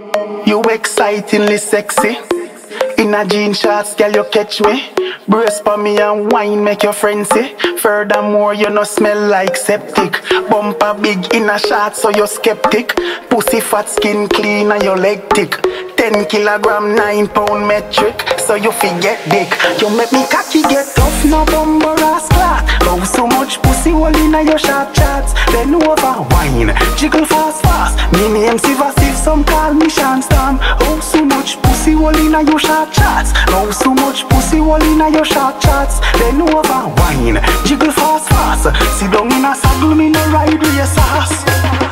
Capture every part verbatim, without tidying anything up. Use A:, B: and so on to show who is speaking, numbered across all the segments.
A: You excitingly sexy. In a jean shorts, girl, you catch me. Brace for me and wine, make your frenzy. Furthermore, you no smell like septic. Bumper big in a shorts, so you're skeptic. Pussy fat, skin clean and your leg thick. Ten kilogram, nine pound metric. So you forget dick. You make me cocky get tough, no bumper ass clot. Oh, so much pussy all in your short charts. Then over wine, jiggle fast fast. Me name Sivassive, some call me Shanstorm. Oh, so much pussy all in your short charts. Oh, so much pussy all in your short charts. Then over wine, jiggle fast fast. Sit down in a saddle, me no ride with your sauce.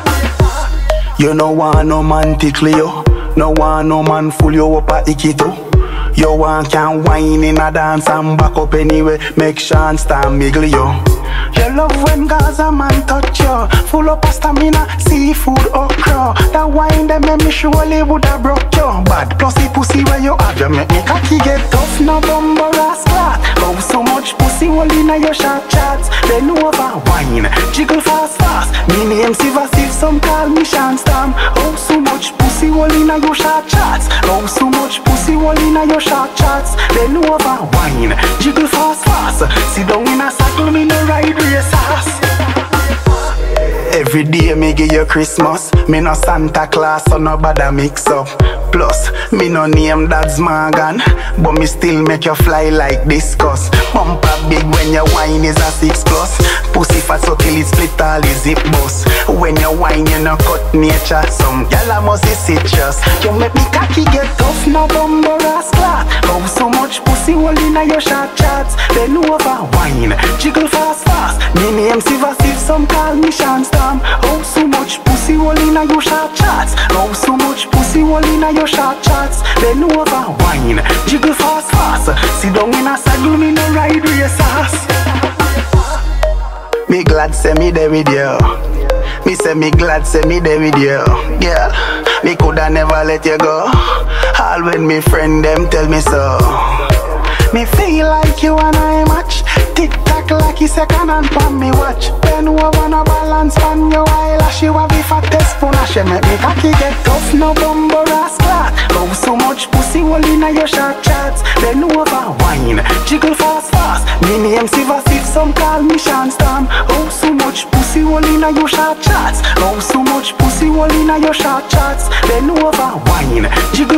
A: You no want no man tickle you. No want no man fool you up a icky too. You want can wine in a dance and back up anyway. Make Shanstorm miggle you. You love when Gaza man touch you. Full up of stamina, seafood okra. That wine them make me surely woulda broke you. Bad plus the pussy where you have. You make me cocky get tough, no bumper ass clot. Oh, so much pussy all in your short charts. Then over wine, jiggle fast fast. Me name Sivassive, some call me Shanstorm. Oh, so much pussy all in your short charts. Oh, so much pussy all in your short charts. Then over wine, jiggle fast fast. Sit down in a saddle, me no ride with your sauce. Every day me give you Christmas. Me no Santa Claus, so no bother mix up. Plus, me no name Dad's Morgan, but me still make you fly like discus. Bumper big when your wine is a six plus. Pussy fat so till it split all the zip bus. When you wine you no cut nature. Some gyal a must be citrus. You make me cocky get tough, no bumper ass clot. Oh, so much pussy all in your short charts. Then over wine, jiggle fast fast. Me name Sivassive, some call me Shanstorm. Oh, so much pussy all in your short charts. Oh, so much pussy all in your short charts. Then over wine, jiggle fast fast. Sit down in a saddle, me no ride with your sauce. Me glad say me there with you. Me say me glad say me there with you. Yeah, me coulda never let you go. All when me friend them tell me so. Me feel like you and I match. Tick tock like you second hand pan me watch. Then over no balance pan your eyelash. You have the fattest punash. You make me cocky get tough, no bumper ass clot. Oh, so much pussy all in your short charts. Then over wine, jiggle fast fast. Me name Sivassive, some call me Shanstorm. Oh, so much pussy all in your short charts. Oh, so much pussy all in your short charts. Then over wine, jiggle